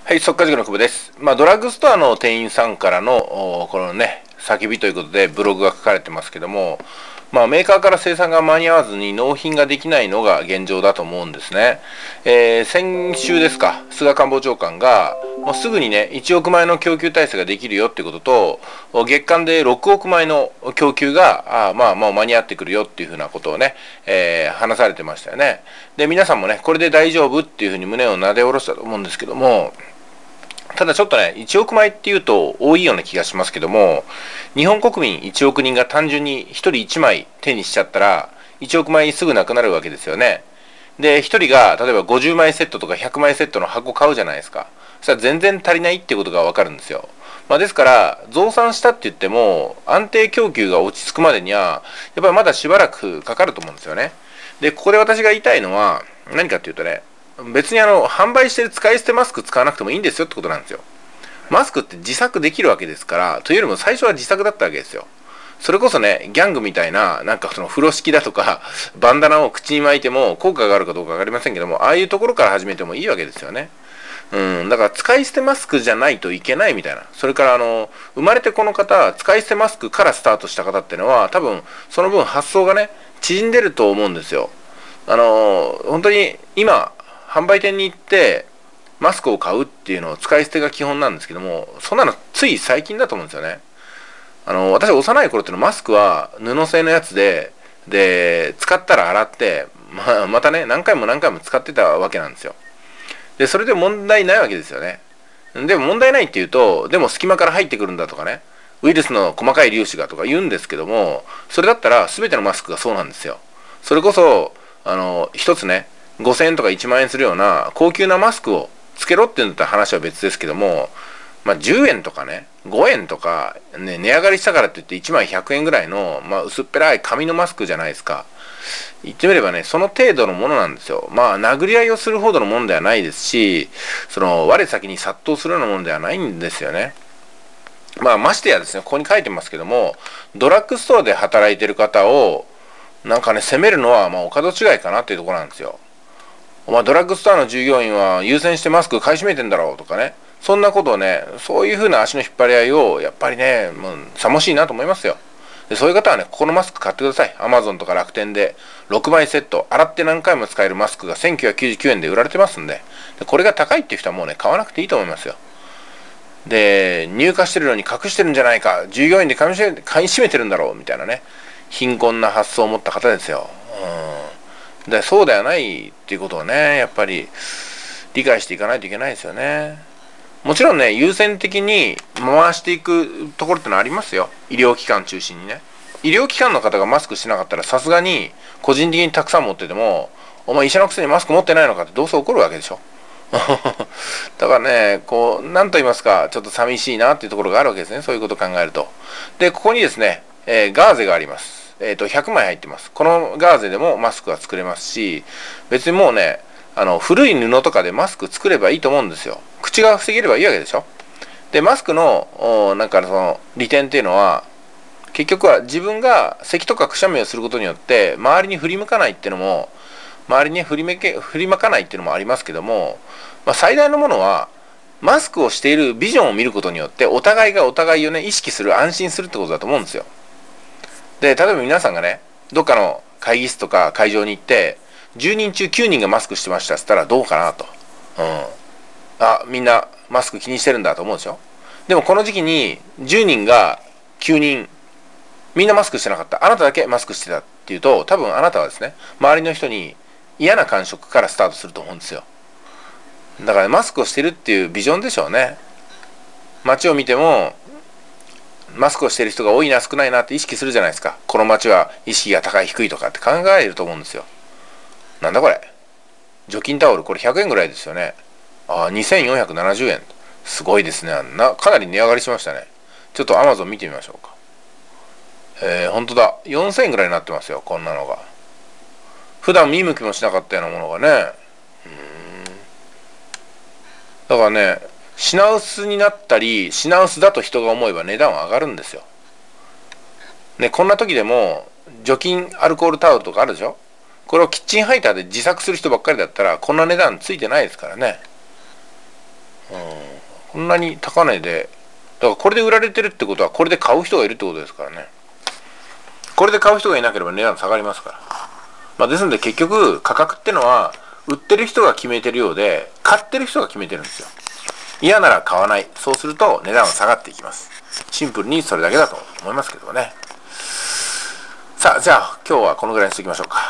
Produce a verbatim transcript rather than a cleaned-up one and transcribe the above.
はい、速稼塾の久保です。まあ、ドラッグストアの店員さんからの、おこのね、叫びということでブログが書かれてますけども、まあ、メーカーから生産が間に合わずに納品ができないのが現状だと思うんですね。えー、先週ですか、菅官房長官が、もうすぐにね、いちおくまいの供給体制ができるよっていうことと、月間でろくおくまいの供給が、あまあ、もう間に合ってくるよっていうふうなことをね、えー、話されてましたよね。で、皆さんもね、これで大丈夫っていうふうに胸をなで下ろしたと思うんですけども、ただちょっとね、いちおくまいっていうと多いような気がしますけども、日本国民いちおくにんが単純にひとりいちまい手にしちゃったら、いちおくまいすぐなくなるわけですよね。で、ひとりが例えばごじゅうまいセットとかひゃくまいセットの箱買うじゃないですか。そしたら全然足りないっていうことがわかるんですよ。まあ、ですから、増産したって言っても、安定供給が落ち着くまでには、やっぱりまだしばらくかかると思うんですよね。で、ここで私が言いたいのは、何かっていうとね、別にあの販売してる使い捨てマスク使わなくてもいいんですよってことなんですよ。マスクって自作できるわけですから、というよりも最初は自作だったわけですよ。それこそね、ギャングみたいな、なんかその風呂敷だとか、バンダナを口に巻いても効果があるかどうかわかりませんけども、ああいうところから始めてもいいわけですよね。うん、だから使い捨てマスクじゃないといけないみたいな。それからあの、生まれてこの方、使い捨てマスクからスタートした方っていうのは、多分その分発想がね、縮んでると思うんですよ。あの、本当に今、販売店に行ってマスクを買うっていうのを使い捨てが基本なんですけども、そんなのつい最近だと思うんですよね。あの私幼い頃っていうのはマスクは布製のやつでで使ったら洗って、まあ、またね何回も何回も使ってたわけなんですよ。でそれで問題ないわけですよね。でも問題ないっていうと、でも隙間から入ってくるんだとかね、ウイルスの細かい粒子がとか言うんですけども、それだったら全てのマスクがそうなんですよ。それこそあの一つねごせんえんとかいちまんえんするような高級なマスクをつけろっていうんだったら話は別ですけども、まあ、じゅうえんとかねごえんとか、ね、値上がりしたからって言っていちまいひゃくえんぐらいの、まあ、薄っぺらい紙のマスクじゃないですか。言ってみればねその程度のものなんですよ。まあ殴り合いをするほどのものではないですし、その我先に殺到するようなものではないんですよね。まあましてやですね、ここに書いてますけども、ドラッグストアで働いてる方をなんかね責めるのはまあお門違いかなっていうところなんですよ。お前ドラッグストアの従業員は優先してマスク買い占めてんだろうとかね、そんなことをね、そういう風な足の引っ張り合いをやっぱりね、もうさもしいなと思いますよ。でそういう方はね、ここのマスク買ってください。アマゾンとか楽天でろくまいセット、洗って何回も使えるマスクがせんきゅうひゃくきゅうじゅうきゅうえんで売られてますんで、でこれが高いっていう人はもうね買わなくていいと思いますよ。で入荷してるのに隠してるんじゃないか、従業員で買い占めてるんだろうみたいなね、貧困な発想を持った方ですよ。うん、でそうではないっていうことをねやっぱり理解していかないといけないですよね。もちろんね優先的に回していくところってのはありますよ、医療機関中心にね。医療機関の方がマスクしてなかったらさすがに個人的にたくさん持ってても、お前医者のくせにマスク持ってないのかってどうせ怒るわけでしょ。だからねこう何と言いますか、ちょっと寂しいなっていうところがあるわけですね、そういうことを考えると。でここにですね、えー、ガーゼがあります。えーとひゃくまい入ってます。このガーゼでもマスクは作れますし、別にもうねあの古い布とかでマスク作ればいいと思うんですよ。口が防げればいいわけでしょ。でマスクのなんかその利点っていうのは、結局は自分が咳とかくしゃみをすることによって周りに振り向かないっていうのも、周りに振りめけ振りまかないっていうのもありますけども、まあ、最大のものはマスクをしているビジョンを見ることによってお互いがお互いをね意識する、安心するってことだと思うんですよ。で例えば皆さんがねどっかの会議室とか会場に行ってじゅうにんちゅうきゅうにんがマスクしてましたっつったらどうかなと、うん、あみんなマスク気にしてるんだと思うでしょ。でもこの時期にじゅうにんがきゅうにんみんなマスクしてなかった、あなただけマスクしてたっていうと、多分あなたはですね周りの人に嫌な感触からスタートすると思うんですよ。だから、ね、マスクをしてるっていうビジョンでしょうね。街を見てもマスクをしてる人が多いな少ないなって意識するじゃないですか。この街は意識が高い低いとかって考えると思うんですよ。なんだこれ、除菌タオルこれひゃくえんぐらいですよね。ああにせんよんひゃくななじゅうえん、すごいですね。なかなり値上がりしましたね。ちょっとアマゾン見てみましょうか。えー、ほんとだ、よんせんえんぐらいになってますよ、こんなのが。普段見向きもしなかったようなものがね。うーん、だからね品薄になったり品薄だと人が思えば値段は上がるんですよ。ね、こんな時でも除菌アルコールタオルとかあるでしょ。これをキッチンハイターで自作する人ばっかりだったらこんな値段ついてないですからね。 こんなに高値で、だからこれで売られてるってことはこれで買う人がいるってことですからね。これで買う人がいなければ値段下がりますから。まあ、ですので結局価格ってのは売ってる人が決めてるようで、買ってる人が決めてるんですよ。嫌なら買わない。そうすると値段は下がっていきます。シンプルにそれだけだと思いますけどね。さあ、じゃあ今日はこのぐらいにしておきましょうか。